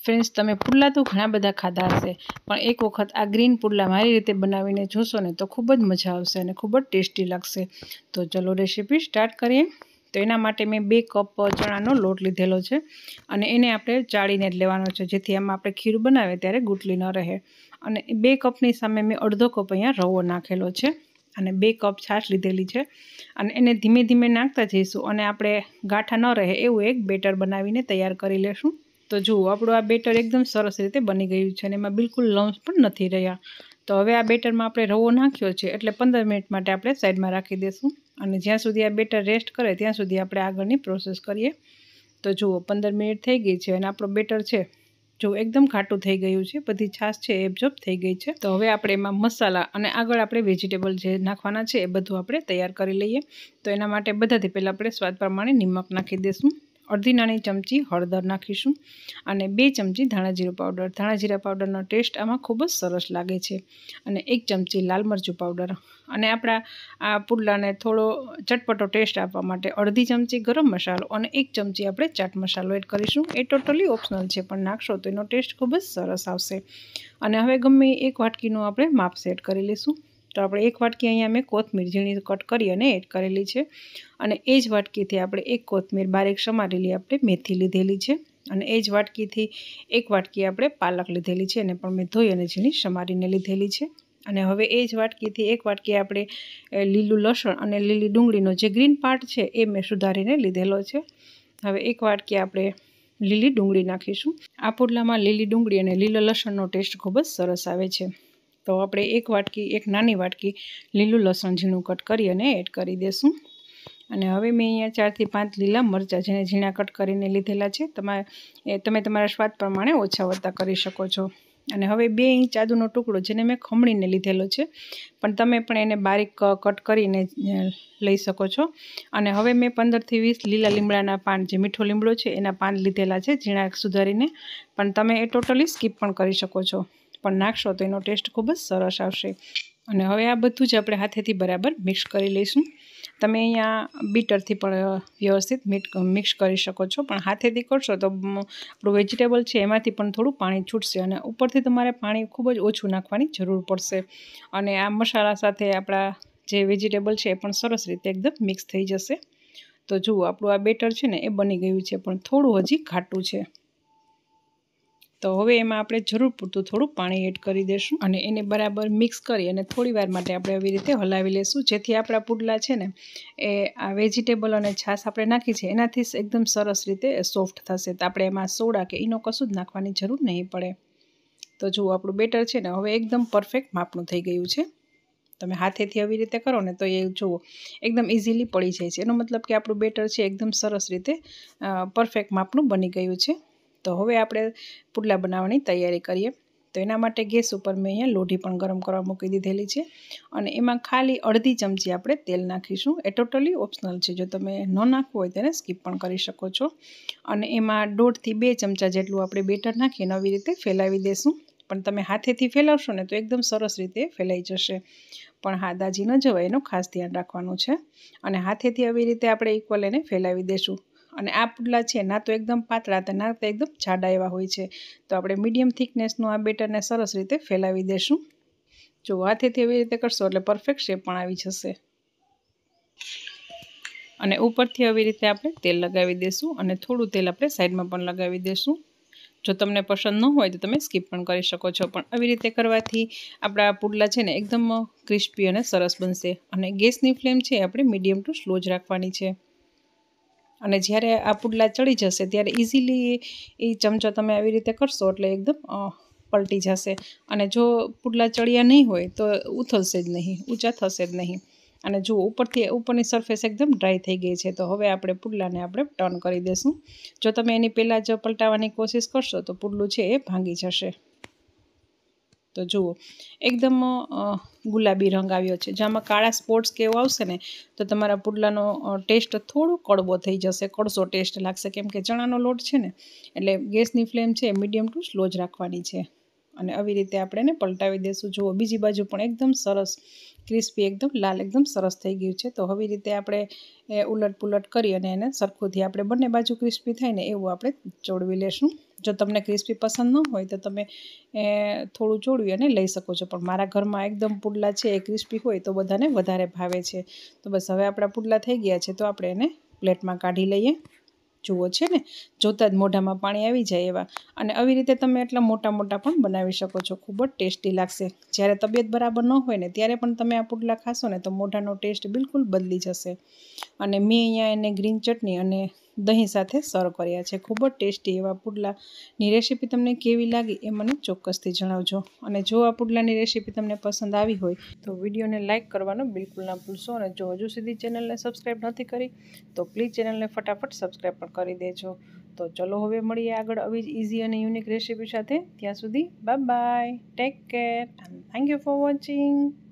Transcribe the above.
Friends तमे पुडला तो घणा बधा खाधा हशे पण एक वखत आ ग्रीन पुडला मारी रीते बनावीने जोशो ने तो खूब ज मजा आवशे अने खूब ज टेस्टी लागशे। तो चलो रेसिपी स्टार्ट करीए। तो एना माटे मैं 2 कप चणानो लोट लीधेलो छे अने एने आपणे चाळीने ज लेवानो छे जेथी आमां आपणे खीर बनावे त्यारे गुटली न रहे। अने 2 कपनी सामे मैं अर्धो कप अहींया रवो नाखेलो छे अने 2 कप छाश लीधेली छे अने एने धीमे धीमे नाखता जईशुं अने आपणे गाठा न रहे एवुं एक बेटर बनावीने तैयार करी लेशुं। तो जुओ आपणुं आ बेटर एकदम सरस रीते बनी गयुं छे अने एमां बिलकुल लम्स पण नथी रह्या। तो हवे आ बेटरमां आपणे रवो नाख्यो छे एटले 15 मिनिट माटे आपणे साइडमां राखी देशुं अने ज्यां सुधी आ बेटर रेस्ट करे त्यां सुधी आपणे आगळनी प्रोसेस करीए। तो जुओ 15 मिनिट थई गई छे अने आपणो बेटर छे जो एकदम घाटुं थई गयुं छे, बधी छाश छे एब्जॉर्ब थई गई छे। तो हवे आपणे एमां मसाला अने आगळ आपणे वेजिटेबल जे नाखवाना छे ए बधुं आपणे तैयार करी लईए। तो एना माटे बधाथी पहेला आपणे स्वाद प्रमाणे निमक नाखी देशुं, अर्धी नानी चमची हळदर नाखीशुं अने 2 चमची धाणा जीरा पाउडर। धाणा जीरा पाउडरनो टेस्ट आमां खूब ज सरस लागे छे अने 1 चमची लाल मरचुं पाउडर अने आपणा आ पुडलाने थोड़ो चटपटो टेस्ट आपवा माटे अर्धी चमची गरम मसालो अने 1 चमची आपणे चाट मसालो एड करीशुं। ए टोटली ऑप्शनल छे पण नाखशो तो एनो टेस्ट खूब ज सरस आवशे। अने हवे गमे 1 वाटकीनुं आपणे माप सेट करी लेशुं। तो आपणे 1 वाटकी अहींया मैं कोथमीर झीणी कट करी अने एड करेली छे अने ए ज वाटकीथी आपणे 1 कोथमीर बारीक समारेली आपणे मेथी लीधेली छे अने ए ज वाटकीथी 1 वाटकी आपणे पालक लीधेली छे अने पण मैं धोई अने झीणी समारीने लीधेली छे। अने हवे ए ज वाटकीथी 1 वाटकी आपणे लीलुं लसण अने लीली डુંગળીનો जे ग्रीन पार्ट छे ए मैं सुधारीने लीधेलो छे। हवे 1 वाटकी आपणे લીલી ડુંગળી નાખીશું। આ પુડલામાં લીલી ડુંગળી અને લીલો લસણનો ટેસ્ટ ખૂબ જ સરસ આવે છે। તો આપણે 1 વાટકી 1 નાની વાટકી લીલું લસણ ઝીણું કટ કરી અને એડ કરી દેશું। અને હવે મેં અહીંયા 4 થી 5 લીલા મરચાં જેને ઝીણા કટ કરીને લીધેલા છે। તમે તમારા સ્વાદ પ્રમાણે ઓછા વધતા કરી શકો છો। અને હવે 2 ઇંચ આદુનો ટુકડો જેને મેં ખમણીને લીધેલો છે પણ તમે પણ એને બારીક કટ કરીને લઈ શકો છો। અને હવે મેં 15 થી 20 લીલા લીમડાના પાન જે મીઠો લીમડો છે એના પાન લીધેલા છે ઝીણા સુધારીને, પણ તમે એ ટોટલી સ્કીપ પણ કરી શકો છો પણ નાખશો તો એનો ટેસ્ટ ખૂબ જ સરસ આવશે। અને હવે આ બધું જ આપણે હાથેથી બરાબર મિક્સ કરી લઈશું। તમે અહીંયા બીટરથી પણ વ્યવસ્થિત મિક્સ કરી શકો છો પણ હાથેથી કરશો તો આપણું વેજીટેબલ છે એમાંથી પણ થોડું પાણી છૂટશે અને ઉપરથી તમારે પાણી ખૂબ જ ઓછું નાખવાની જરૂર પડશે અને આ મસાલા સાથે આપણા જે વેજીટેબલ છે એ પણ સરસ રીતે એકદમ મિક્સ થઈ જશે। તો જુઓ આપણું આ બેટર છે ને એ બની ગયું છે પણ થોડું હજી ઘાટું છે। તો હવે એમાં આપણે જરૂર પૂરતું થોડું પાણી એડ કરી દઈશું અને એને બરાબર મિક્સ કરી અને થોડી વાર માટે આપણે આવી રીતે હલાવી લેશું જેથી આપણા પુડલા છે ને એ આ વેજીટેબલ અને છાશ આપણે નાખી છે એનાથી એકદમ સરસ રીતે સોફ્ટ થશે। તો આપણે એમાં સોડા કે ઈનો કશું જ નાખવાની જરૂર નહીં પડે। તો જુઓ આપણું બેટર છે ને હવે એકદમ પરફેક્ટ માપનું થઈ ગયું છે। તમે હાથેથી આવી રીતે કરો ને તો એ જુઓ એકદમ ઇઝીલી પડી જાય છે, એનો મતલબ કે આપણું બેટર છે એકદમ સરસ રીતે પરફેક્ટ માપનું બની ગયું છે। તો હવે આપણે પુડલા બનાવવાની તૈયારી કરીએ। તો એના માટે ગેસ ઉપર મેં અહીંયા લોઢી પણ ગરમ કરવા મૂકી દીધેલી છે અને એમાં ખાલી અડધી ચમચી આપણે તેલ નાખીશું। એ ટોટલી ઓપ્શનલ છે, જો તમે ન નાખવું હોય તેને સ્કીપ પણ કરી શકો છો। અને એમાં 1.5 થી 2 ચમચા જેટલું આપણે બેટર નાખીને આવી રીતે ફેલાવી દેશું પણ તમે હાથેથી ફેલાવશો ને તો એકદમ સરસ રીતે ફેલાઈ જશે પણ હા દાજી ન જવાય એનું ખાસ ધ્યાન રાખવાનું છે। અને હાથેથી આવી રીતે આપણે ઇક્વલ એને ફેલાવી દેશું। અને આ પુડલા છે ના તો એકદમ પાતળા હતા ના તો એકદમ જાડા એવા હોય છે, તો આપણે મીડિયમ થિકનેસનું આ બેટરને સરસ રીતે ફેલાવી દેશું। જો હાથેથી એવી રીતે કરશો એટલે પરફેક્ટ શેપ પણ આવી જશે। અને ઉપરથી આવી રીતે આપણે તેલ લગાવી દેશું અને થોડું તેલ આપણે સાઈડમાં પણ લગાવી દેશું। જો તમને પસંદ ન હોય તો તમે સ્કીપ પણ કરી શકો છો પણ આવી રીતે કરવાથી આપણા પુડલા છે ને એકદમ ક્રિસ્પી અને સરસ બનશે। અને ગેસની ફ્લેમ છે આપણે મીડિયમ ટુ સ્લો જ રાખવાની છે। અને જ્યારે આ પુડલા ચડી જશે ત્યારે ઇઝીલી એ ચમચો તમે આવી રીતે કરશો એટલે એકદમ પલટી જશે અને જો પુડલા ચડ્યા નહીં હોય તો ઉથલશે જ નહીં, ઊંચા થશે જ નહીં। અને જો ઉપરની સરફેસ એકદમ ડ્રાય થઈ ગઈ છે તો હવે આપણે પુડલાને આપણે ટર્ન કરી દઈશું। જો તમે એની પહેલાં જ પલટાવવાની કોશિશ કરશો તો પુડલું છે એ ભાંગી જશે। તો જુઓ એકદમ ગુલાબી રંગ આવ્યો છે, જેમાં કાળા સ્પોટ્સ કે એવું આવશે ને તો તમારા પુડલાનો ટેસ્ટ થોડો કડવો થઈ જશે, કડસો ટેસ્ટ લાગશે કેમ કે ચણાનો લોટ છે ને એટલે ગેસની ફ્લેમ છે મીડિયમ ટુ સ્લો જ રાખવાની છે। અને આવી રીતે આપણે એને પલટાવી દઈશું। જુઓ બીજી બાજુ પણ એકદમ સરસ ક્રિસ્પી એકદમ લાલ એકદમ સરસ થઈ ગયું છે। તો આવી રીતે આપણે ઉલટ પુલટ કરી અને એને સરખુંથી આપણે બંને બાજુ ક્રિસ્પી થાય ને એવું આપણે ચોળવી લેશું। જો તમને ક્રિસ્પી પસંદ ન હોય તો તમે થોડું ચોળવી અને લઈ શકો છો, પણ મારા ઘરમાં એકદમ પુડલા છે એ ક્રિસ્પી હોય તો બધાને વધારે ભાવે છે. તો બસ હવે આપણા પુડલા થઈ ગયા છે, તો આપણે એને પ્લેટમાં કાઢી લઈએ. જુઓ છે ને, જોતાં જ મોઢામાં પાણી આવી જાય એવા. અને આવી રીતે તમે એટલા મોટા મોટા પણ બનાવી શકો છો, ખૂબ જ ટેસ્ટી લાગશે. જ્યારે તબિયત બરાબર ન હોય ને ત્યારે પણ તમે આ પુડલા ખાશો ને તો મોઢાનો ટેસ્ટ બિલકુલ બદલી જશે. અને મેં અહીંયા એને ગ્રીન ચટણી અને દહીં સાથે સર્વ કર્યા છે. ખૂબ જ ટેસ્ટી એવા પુડલાની રેસીપી તમને કેવી લાગી એ મને ચોક્કસથી જણાવજો. અને જો આ પુડલાની રેસીપી તમને પસંદ આવી હોય તો વિડીયોને લાઇક કરવાનું બિલકુલ ના ભૂલશો. અને જો હજુ સુધી ચેનલને સબસ્ક્રાઈબ નથી કરી તો પ્લીઝ ચેનલને ફટાફટ સબસ્ક્રાઈબ પણ કરી દેજો. તો ચલો હવે મળીએ આગળ આવી જ ઇઝી અને યુનિક રેસીપી સાથે. ત્યાં સુધી bye bye, take care, and thank you for watching.